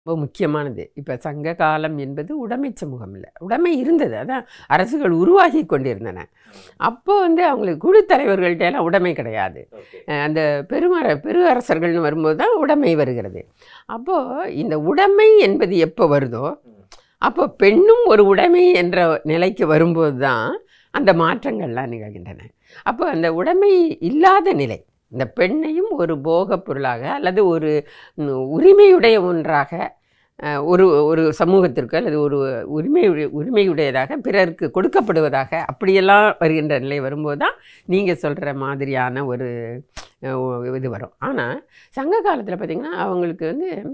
ரொம்ப முக்கியமானது. இப்போ சங்க காலம் என்பது உடைமை சமூகம் இல்லை, உடைமை இருந்தது, அதான் அரசுகள் உருவாகி கொண்டிருந்தன. அப்போ அவங்களுக்கு குழு தலைவர்கள்ட்ட எல்லாம் உடைமை கிடையாது. அந்த பெரு அரசர்கள்னு வரும்போது தான் உடைமை வருகிறது. அப்போது இந்த உடைமை என்பது எப்போ வருதோ அப்போ பெண்ணும் ஒரு உடைமை என்ற நிலைக்கு வரும்போது தான் அந்த மாற்றங்கள்லாம் நிகழ்கின்றன. அப்போ அந்த உடைமை இல்லாத நிலை, இந்த பெண்ணையும் ஒரு போகப் பொருளாக அல்லது ஒரு உரிமையுடைய ஒன்றாக ஒரு ஒரு சமூகத்திற்கு அல்லது ஒரு உரிமையுடையதாக பிறருக்கு கொடுக்கப்படுவதாக அப்படியெல்லாம் வருகின்ற நிலை வரும்போது தான் நீங்கள் சொல்கிற மாதிரியான ஒரு இது வரும். ஆனால் சங்க காலத்தில் பார்த்திங்கன்னா அவங்களுக்கு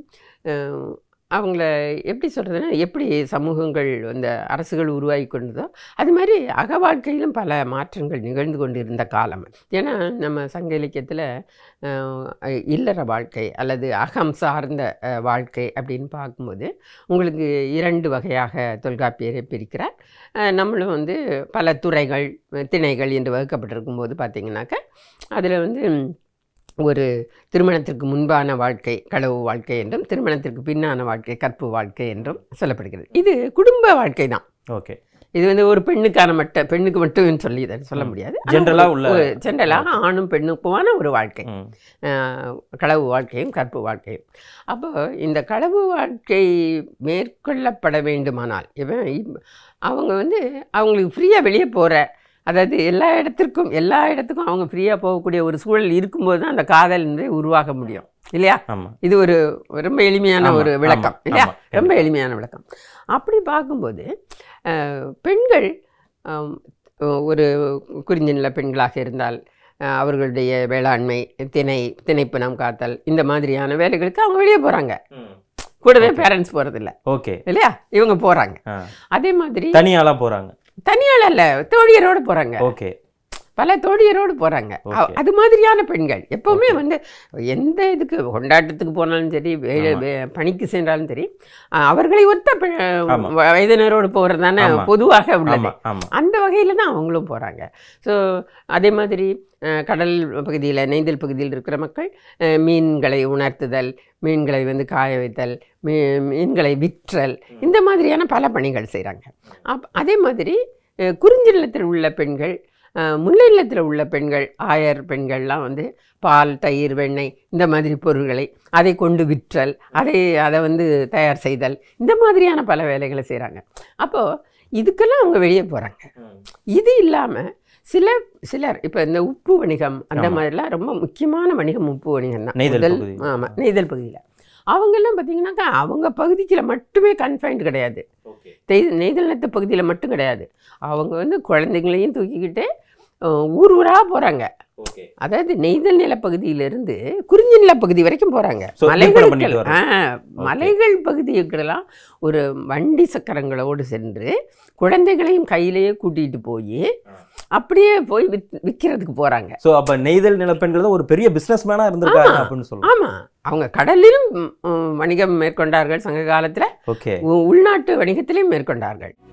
அவங்கள எப்படி சொல்கிறதுன்னா, எப்படி சமூகங்கள் இந்த அரசுகள் உருவாகி கொண்டதோ அது மாதிரி அக வாழ்க்கையிலும் பல மாற்றங்கள் நிகழ்ந்து கொண்டு இருந்த காலம். ஏன்னா நம்ம சங்க இலக்கியத்தில் இல்லற வாழ்க்கை அல்லது அகம் சார்ந்த வாழ்க்கை அப்படின்னு பார்க்கும்போது உங்களுக்கு 2 வகையாக தொல்காப்பியரை பிரிக்கிறார். நம்மளும் பல துறைகள் திணைகள் என்று வகுக்கப்பட்டிருக்கும் போது பார்த்திங்கனாக்கா அதில் ஒரு திருமணத்திற்கு முன்பான வாழ்க்கை களவு வாழ்க்கை என்றும் திருமணத்திற்கு பின்னான வாழ்க்கை கற்பு வாழ்க்கை என்றும் சொல்லப்படுகிறது. இது குடும்ப வாழ்க்கை தான். ஓகே, இது ஒரு பெண்ணுக்கு மட்டும் சொல்லி சொல்ல முடியாது. ஜென்ரலாக ஆணும் பெண்ணுக்குமான ஒரு வாழ்க்கை, களவு வாழ்க்கையும் கற்பு வாழ்க்கையும். அப்போ இந்த களவு வாழ்க்கை மேற்கொள்ளப்பட வேண்டுமானால் அவங்க அவங்களுக்கு ஃப்ரீயாக வெளியே போகிற, அதாவது எல்லா இடத்துக்கும் அவங்க ஃப்ரீயாக போகக்கூடிய ஒரு சூழல் இருக்கும்போது தான் அந்த காதல் உருவாக முடியும் இல்லையா? இது ஒரு ரொம்ப எளிமையான ஒரு விளக்கம் இல்லையா? ரொம்ப எளிமையான விளக்கம். அப்படி பார்க்கும்போது பெண்கள் ஒரு குறிஞ்சிநில பெண்களாக இருந்தால் அவர்களுடைய வேளாண்மை, திணைப்புணம் காத்தல், இந்த மாதிரியான வேலைகளுக்கு அவங்க வெளியே போகிறாங்க. கூடவே பேரண்ட்ஸ் போகிறதில்ல. ஓகே இல்லையா? இவங்க போகிறாங்க. அதே மாதிரி தனியால் அல்ல, தோழியரோடு போகிறாங்க. ஓகே, பல தோழியரோடு போகிறாங்க. அது மாதிரியான பெண்கள் எப்போவுமே எந்த இதுக்கு கொண்டாட்டத்துக்கு போனாலும் சரி, பணிக்கு சென்றாலும் சரி, அவர்களை ஒத்த வயதினரோடு போகிறது தானே பொதுவாக உள்ளது. அந்த வகையில் தான் அவங்களும் போகிறாங்க. ஸோ அதே மாதிரி கடல் பகுதியில், நெய்தல் பகுதியில் இருக்கிற மக்கள் மீன்களை உணர்த்துதல், மீன்களை காய வைத்தல், மீன்களை விற்றல், இந்த மாதிரியான பல பணிகள் செய்கிறாங்க. அதே மாதிரி குறிஞ்சி நிலத்தில் உள்ள பெண்கள், முல்லை நிலத்தில் உள்ள பெண்கள், ஆயர் பெண்கள்லாம் பால், தயிர், வெண்ணெய் இந்த மாதிரி பொருட்களை அதை கொண்டு விற்றல், அதை தயார் செய்தல், இந்த மாதிரியான பல வேலைகளை செய்கிறாங்க. அப்போது இதுக்கெல்லாம் அவங்க வெளியே போகிறாங்க. இது இல்லாமல் சிலர் இப்போ இந்த உப்பு வணிகம் அந்த மாதிரிலாம் ரொம்ப முக்கியமான வணிகம் உப்பு வணிகம் தான். நெய்தல் பகுதியில் அவங்கெல்லாம் பார்த்திங்கனாக்கா அவங்க பகுதிக்குள்ள மட்டுமே கன்ஃபைன்டு கிடையாது, நெய்தல் நிலத்து பகுதியில் மட்டும் கிடையாது. அவங்க குழந்தைங்களையும் தூக்கிக்கிட்டு ஊராக போகிறாங்க. அதாவது நெய்தல் நிலப்பகுதியிலிருந்து குறிஞ்சி நிலப்பகுதி வரைக்கும் போகிறாங்க. மலைகள் பகுதிகளெல்லாம் ஒரு வண்டி சக்கரங்களோடு சென்று குழந்தைகளையும் கையிலேயே கூட்டிகிட்டு போய் அப்படியே போய் விற்கிறதுக்கு போகிறாங்க. ஸோ அப்போ நெய்தல் நிலப்பெண்கள் தான் ஒரு பெரிய பிஸ்னஸ் மேனாக இருந்திருக்காங்க அப்படின்னு சொல்லுவாங்க. ஆமாம், அவங்க கடலிலும் வணிகம் மேற்கொண்டார்கள் சங்க காலத்தில், உள்நாட்டு வணிகத்திலையும் மேற்கொண்டார்கள்.